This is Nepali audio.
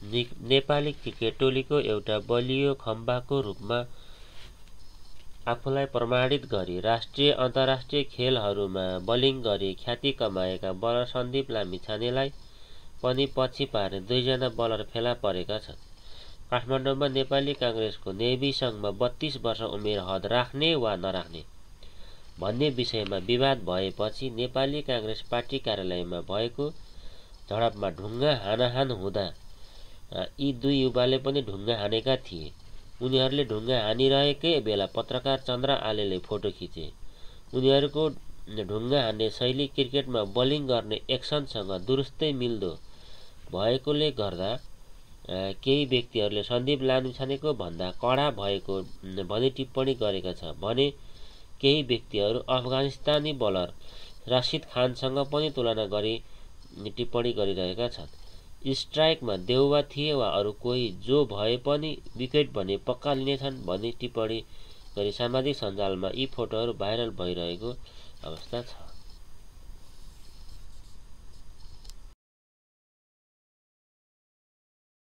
नेपाली क्रिकेट टोलीको एउटा बलियो खम्बाको रूपमा आफूलाई प्रमाणित गरी राष्ट्रिय अन्तर्राष्ट्रिय खेलहरूमा बलिङ गरी ख्याति कमाएका बलर सन्दीप लामिछानेलाई पनि पछि पार्ने दुईजना बलर फेला परेका छन्। काठमाडौँमा नेपाली काङ्ग्रेसको नेभी सङ्घमा 32 वर्ष उमेर हद राख्ने वा नराख्ने भन्ने विषयमा विवाद भएपछि नेपाली काङ्ग्रेस पार्टी कार्यालयमा भएको झडपमा ढुङ्गा हानाहान हुँदा यी दुई युवाले पनि ढुङ्गा हानेका थिए। उनीहरूले ढुङ्गा हानिरहेकै बेला पत्रकार चन्द्र आलेले फोटो खिचे। उनीहरूको ढुङ्गा हान्ने शैली क्रिकेटमा बलिङ गर्ने एक्सनसँग दुरुस्तै मिल्दो भएकोले गर्दा केही व्यक्तिहरूले सन्दीप लामिछानेको भन्दा कडा भएको भनी टिप्पणी गरेका छ भने केही व्यक्तिहरू अफगानिस्तानी बलर रसिद खानसँग पनि तुलना गरी टिप्पणी गरिरहेका छन्। स्ट्राइकमा देउवा थिए वा अरू कोही जो भए पनि विकेट भने पक्का लिनेछन् भनी टिप्पणी गरी सामाजिक सञ्जालमा यी फोटोहरू भाइरल भइरहेको अवस्था छ।